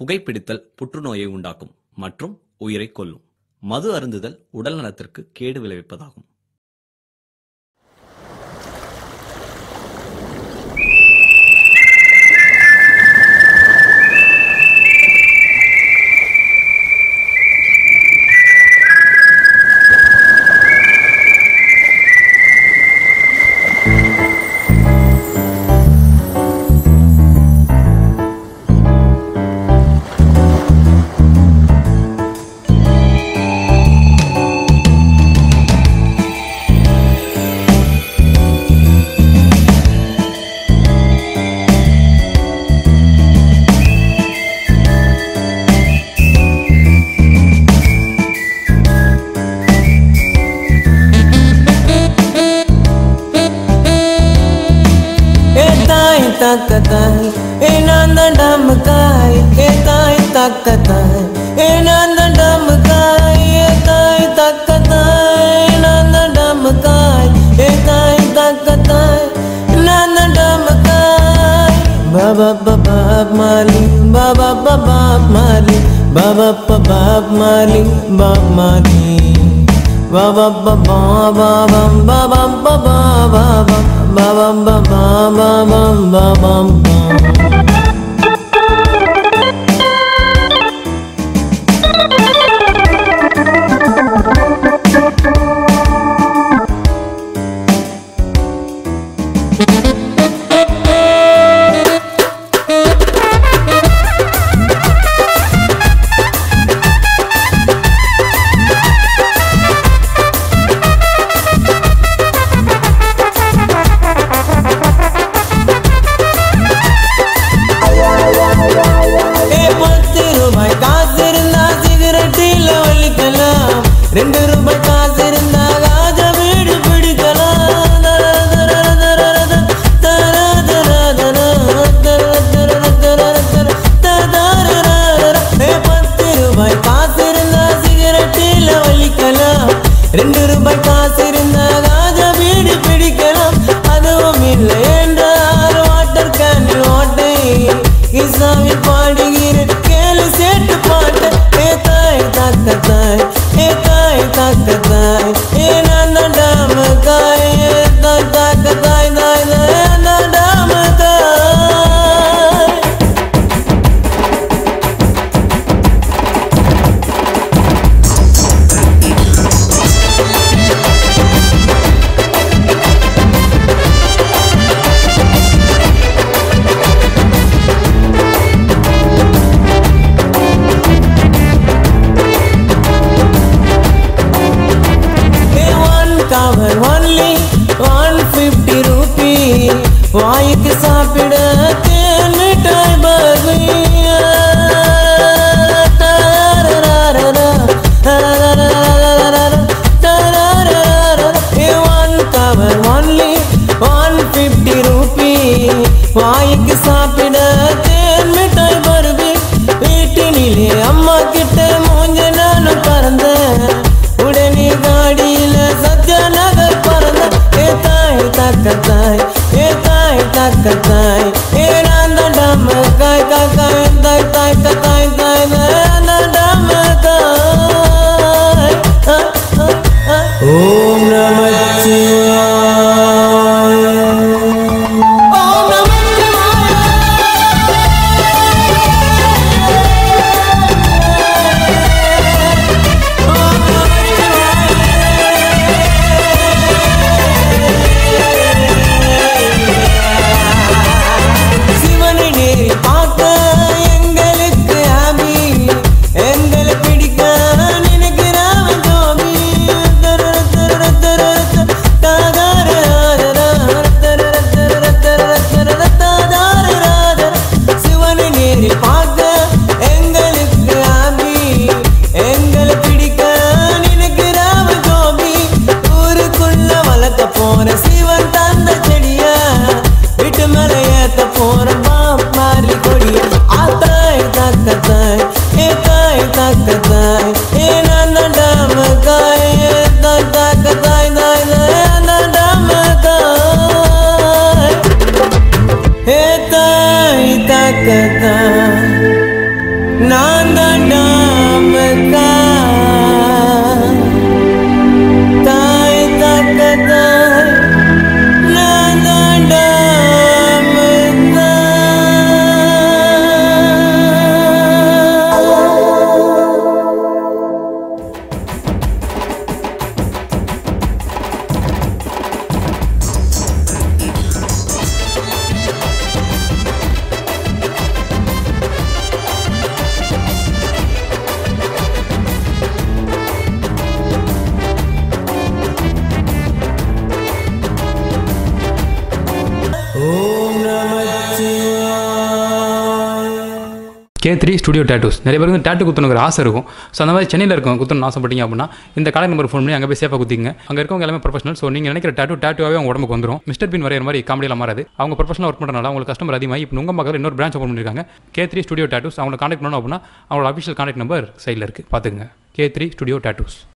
புகைப்பிடித்தல் புற்றுநோயை உண்டாக்கும் மற்றும் உயிரை கொல்லும். மது அருந்துதல் உடல் நலத்திற்கு கேடு விளைவிப்பதாகும். Takatai, enanda damkai, etai takatai, enanda damkai, etai takatai, enanda damkai, etai takatai, enanda damkai. Baba baba mali, baba baba mali, baba baba mali, baba mali. Baba baba baba baba baba baba baba baba baba baba. ₹2 காசு இருந்தா காஜ வீடு பிடிக்கலாம். ₹10 காசு இருந்தா சிகரெட்டில வலிக்கலாம். ₹2 காசு இருந்தா காஜ வீடு பிடிக்கலாம். அதுவும் இல்லை என்றால் வாட்டர் கேனில் ஓட்டை இசாமி பாடுகிறேன் கேளு சேட்டு பாட்டு. ஏத்தாய் தாக்கத்தாய் ஏத்தாய் தாக்கத்தாய் ஏனந்த டாமக்காய் ஏத்தாய் தாக்கத்தாய் தாய் ஏனந்த டாமக்காய். Cover only 150 rupee. வாய்க்கு சாப்பிட தேன் மிட்டாய் barfi. One cover only 150 rupee. வாய்க்கு சாப்பிட தேன் மிட்டாய் பர்பி. வீட்டினிலே அம்மா கிட்ட மூஞ்ச நானும் பறந்தேன். உடனே காடியில சத்யநகர் பறந்த. ஏத்தாய் தாக்கத்தாய் ஏத்தாய் தாக்கத்தாய் ஏனந்த டாமக்காய் காக்காய் தாய் தாய் தாய் தாய் ஏனந்த டாமக்காய். ஓம் நமச்சிவாய. சிவனை நேரில் பார்க்க K3 ஸ்டுடியோ டேட்டூஸ். நிறைய பேருக்கு வந்து டேட்டூ குத்தணுங்கிற ஆசை இருக்கும். ஸோ அந்த மாதிரி சென்னையில் இருக்கும் குத்தணும்னு ஆசைப்பட்டீங்க அப்படின்னா இந்த கான்டாக்ட் நம்பர் ஃபோன் பண்ணி அங்கே போய் சேஃபாக குத்திங்க. அங்கே இருக்கவங்க எல்லாமே ப்ரொஃபஷனல். ஸோ நீங்கள் நினைக்கிற டேட்டூவாகவே அவங்க உடம்புக்கு வந்துடும். மிஸ்டர் பீன் வரைகிற மாதிரி காமெடியில் மாறாது. அவங்க ப்ரொஃபஷனல் ஒர்க் பண்ணுறதுனால அவங்களுக்கு கஸ்டமர் அதிகமாக இப்போ உங்கள் பக்கத்தில் இன்னொரு பிரான்ச் ஓப்பன் பண்ணியிருக்காங்க. K3 studio tattoos. அவங்களை கான்டாக்ட் பண்ணணும் அப்படின்னா அவங்களோட அஃபிஷியல் கான்டாக்ட் நம்பர் சைடில் இருக்குது, பார்த்துக்குங்க. K3 studio tattoos.